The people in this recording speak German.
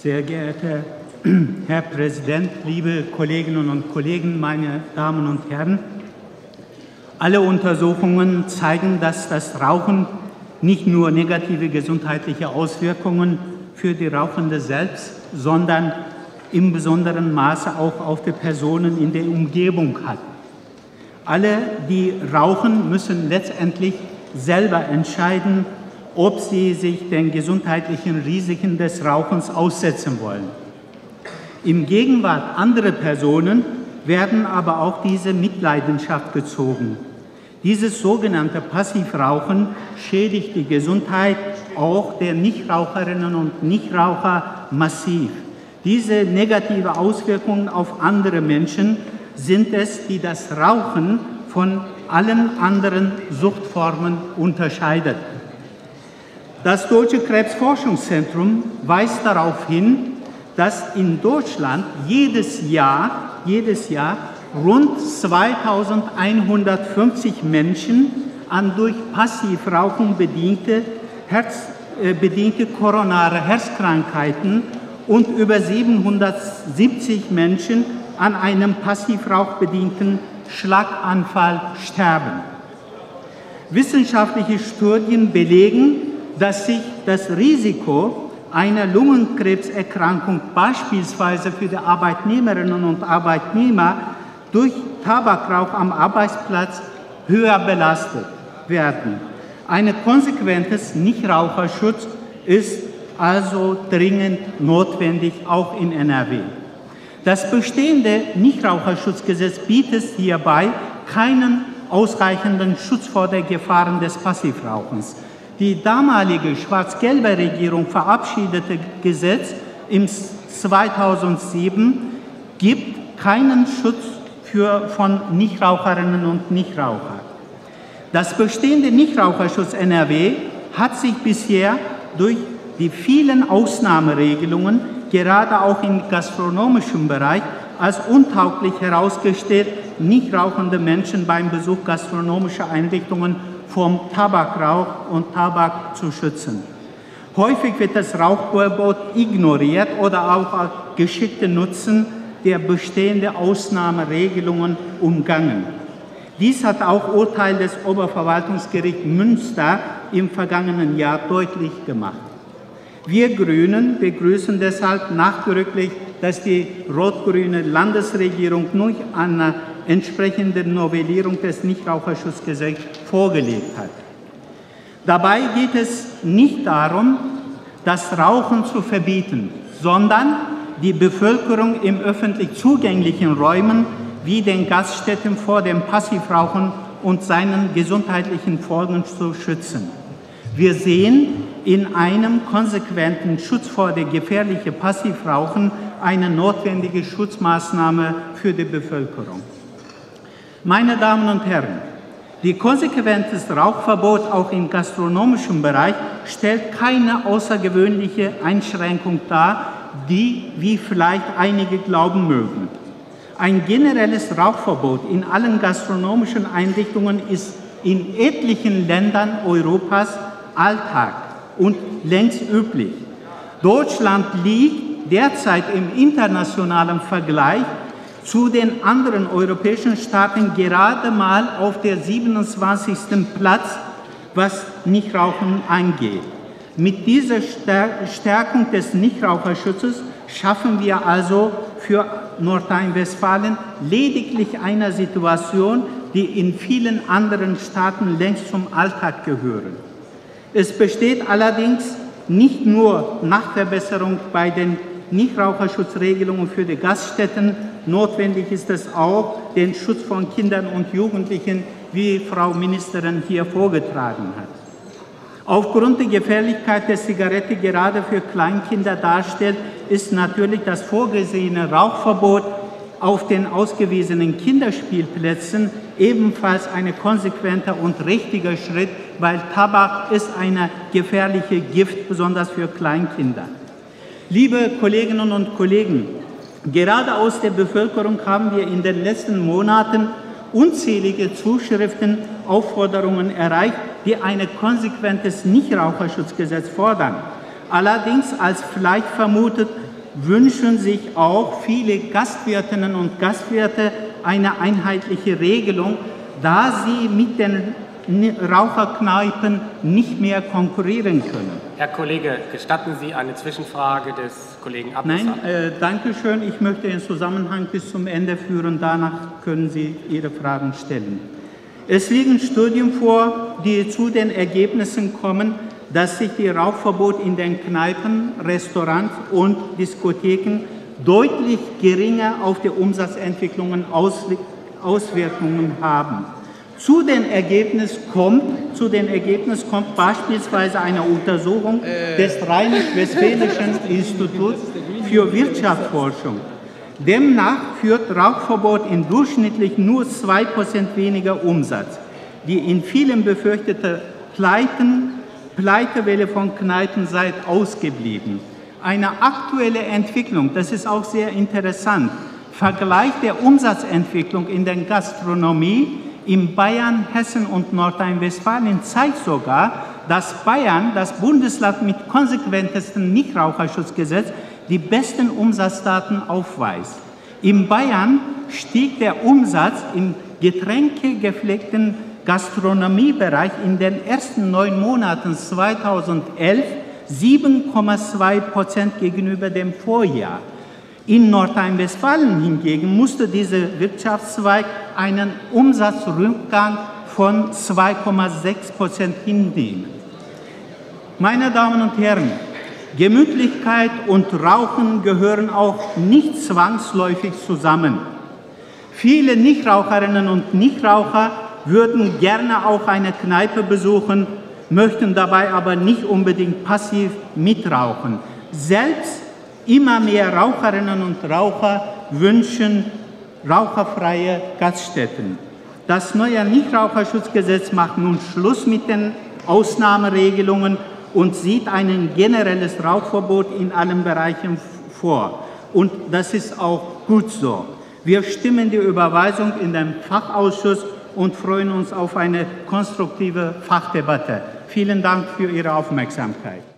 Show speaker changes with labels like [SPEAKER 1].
[SPEAKER 1] Sehr geehrter Herr Präsident, liebe Kolleginnen und Kollegen, meine Damen und Herren! Alle Untersuchungen zeigen, dass das Rauchen nicht nur negative gesundheitliche Auswirkungen für die Rauchende selbst, sondern im besonderen Maße auch auf die Personen in der Umgebung hat. Alle, die rauchen, müssen letztendlich selber entscheiden, ob sie sich den gesundheitlichen Risiken des Rauchens aussetzen wollen. Im Gegenwart anderer Personen werden aber auch diese Mitleidenschaft gezogen. Dieses sogenannte Passivrauchen schädigt die Gesundheit auch der Nichtraucherinnen und Nichtraucher massiv. Diese negative Auswirkungen auf andere Menschen sind es, die das Rauchen von allen anderen Suchtformen unterscheidet. Das Deutsche Krebsforschungszentrum weist darauf hin, dass in Deutschland jedes Jahr rund 2150 Menschen an durch Passivrauchen bedingte koronare Herzkrankheiten und über 770 Menschen an einem passivrauchbedingten Schlaganfall sterben. Wissenschaftliche Studien belegen, dass sich das Risiko einer Lungenkrebserkrankung beispielsweise für die Arbeitnehmerinnen und Arbeitnehmer durch Tabakrauch am Arbeitsplatz höher belastet werden. Ein konsequentes Nichtraucherschutz ist also dringend notwendig, auch in NRW. Das bestehende Nichtraucherschutzgesetz bietet hierbei keinen ausreichenden Schutz vor den Gefahren des Passivrauchens. Die damalige schwarz-gelbe Regierung verabschiedete Gesetz im 2007 gibt keinen Schutz von Nichtraucherinnen und Nichtrauchern. Das bestehende Nichtraucherschutz NRW hat sich bisher durch die vielen Ausnahmeregelungen, gerade auch im gastronomischen Bereich, als untauglich herausgestellt, nichtrauchende Menschen beim Besuch gastronomischer Einrichtungen vom Tabakrauch und Tabak zu schützen. Häufig wird das Rauchverbot ignoriert oder auch geschickte Nutzen der bestehenden Ausnahmeregelungen umgangen. Dies hat auch Urteil des Oberverwaltungsgerichts Münster im vergangenen Jahr deutlich gemacht. Wir Grünen begrüßen deshalb nachdrücklich, dass die rot-grüne Landesregierung nun eine entsprechende Novellierung des Nichtraucherschutzgesetzes vorgelegt hat. Dabei geht es nicht darum, das Rauchen zu verbieten, sondern die Bevölkerung in öffentlich zugänglichen Räumen wie den Gaststätten vor dem Passivrauchen und seinen gesundheitlichen Folgen zu schützen. Wir sehen in einem konsequenten Schutz vor dem gefährlichen Passivrauchen eine notwendige Schutzmaßnahme für die Bevölkerung. Meine Damen und Herren, die konsequentes Rauchverbot auch im gastronomischen Bereich stellt keine außergewöhnliche Einschränkung dar, die, wie vielleicht einige glauben mögen. Ein generelles Rauchverbot in allen gastronomischen Einrichtungen ist in etlichen Ländern Europas Alltag und längst üblich. Deutschland liegt derzeit im internationalen Vergleich zu den anderen europäischen Staaten gerade mal auf der 27. Platz, was Nichtrauchen angeht. Mit dieser Stärkung des Nichtraucherschutzes schaffen wir also für Nordrhein-Westfalen lediglich eine Situation, die in vielen anderen Staaten längst zum Alltag gehören. Es besteht allerdings nicht nur Nachverbesserung bei den Nichtraucherschutzregelungen für die Gaststätten, notwendig ist es auch, den Schutz von Kindern und Jugendlichen, wie Frau Ministerin hier vorgetragen hat. Aufgrund der Gefährlichkeit der Zigarette gerade für Kleinkinder darstellt, ist natürlich das vorgesehene Rauchverbot auf den ausgewiesenen Kinderspielplätzen ebenfalls ein konsequenter und richtiger Schritt, weil Tabak ist ein gefährliches Gift, besonders für Kleinkinder. Liebe Kolleginnen und Kollegen, gerade aus der Bevölkerung haben wir in den letzten Monaten unzählige Zuschriften, Aufforderungen erreicht, die ein konsequentes Nichtraucherschutzgesetz fordern. Allerdings, als vielleicht vermutet, wünschen sich auch viele Gastwirtinnen und Gastwirte eine einheitliche Regelung, da sie mit den Raucherkneipen nicht mehr konkurrieren können.
[SPEAKER 2] Herr Kollege, gestatten Sie eine Zwischenfrage des Kollegen Abgeordneten?
[SPEAKER 1] Nein, danke schön. Ich möchte den Zusammenhang bis zum Ende führen. Danach können Sie Ihre Fragen stellen. Es liegen Studien vor, die zu den Ergebnissen kommen, dass sich die Rauchverbote in den Kneipen, Restaurants und Diskotheken deutlich geringer auf die Umsatzentwicklungen Auswirkungen haben. Zu den Ergebnissen kommt beispielsweise eine Untersuchung des Rheinisch-Westfälischen Instituts für Wirtschaftsforschung. Demnach führt Rauchverbot in durchschnittlich nur 2% weniger Umsatz. Die in vielen befürchtete Pleitewelle von Kneipen sei ausgeblieben. Eine aktuelle Entwicklung, das ist auch sehr interessant, Vergleich der Umsatzentwicklung in der Gastronomie in Bayern, Hessen und Nordrhein-Westfalen zeigt sogar, dass Bayern, das Bundesland mit konsequentestem Nichtraucherschutzgesetz, die besten Umsatzdaten aufweist. In Bayern stieg der Umsatz im getränkegepflegten Gastronomiebereich in den ersten 9 Monaten 2011 7,2% gegenüber dem Vorjahr. In Nordrhein-Westfalen hingegen musste dieser Wirtschaftszweig einen Umsatzrückgang von 2,6% hinnehmen. Meine Damen und Herren, Gemütlichkeit und Rauchen gehören auch nicht zwangsläufig zusammen. Viele Nichtraucherinnen und Nichtraucher würden gerne auch eine Kneipe besuchen, möchten dabei aber nicht unbedingt passiv mitrauchen. Selbst immer mehr Raucherinnen und Raucher wünschen raucherfreie Gaststätten. Das neue Nichtraucherschutzgesetz macht nun Schluss mit den Ausnahmeregelungen und sieht ein generelles Rauchverbot in allen Bereichen vor. Und das ist auch gut so. Wir stimmen die Überweisung in den Fachausschuss und freuen uns auf eine konstruktive Fachdebatte. Vielen Dank für Ihre Aufmerksamkeit.